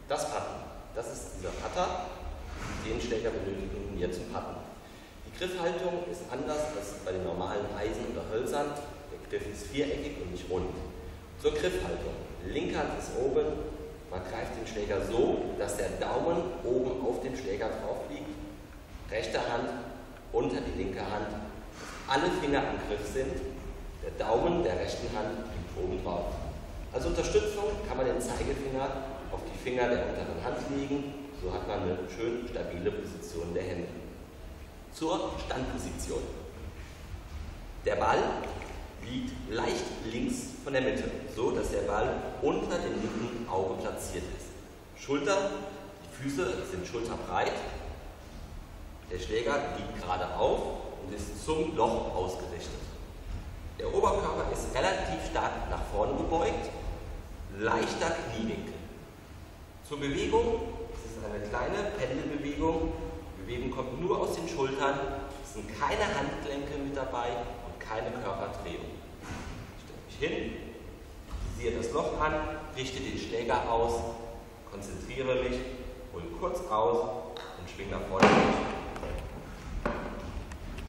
Das Patten, das ist dieser Patter. Den Schläger benötigen wir zum Patten. Die Griffhaltung ist anders als bei den normalen Eisen oder Hölzern. Der Griff ist viereckig und nicht rund. Zur Griffhaltung. Linke Hand ist oben. Man greift den Schläger so, dass der Daumen oben auf dem Schläger drauf liegt. Rechte Hand unter die linke Hand. Alle Finger am Griff sind. Der Daumen der rechten Hand liegt oben drauf. Als Unterstützung kann man den Zeigefinger auf die Finger der unteren Hand legen. So hat man eine schön stabile Position der Hände. Zur Standposition. Der Ball liegt leicht links von der Mitte, so dass der Ball unter dem linken Auge platziert ist. Schulter, die Füße sind schulterbreit. Der Schläger liegt gerade auf und ist zum Loch ausgerichtet. Der Oberkörper ist relativ stark nach vorne gebeugt, leichter Kniewinkel. Zur Bewegung, es ist eine kleine Pendelbewegung. Die Bewegung kommt nur aus den Schultern, es sind keine Handgelenke mit dabei und keine Körperdrehung. Ich stelle mich hin, sehe das Loch an, richte den Schläger aus, konzentriere mich, hole kurz aus und schwinge nach vorne.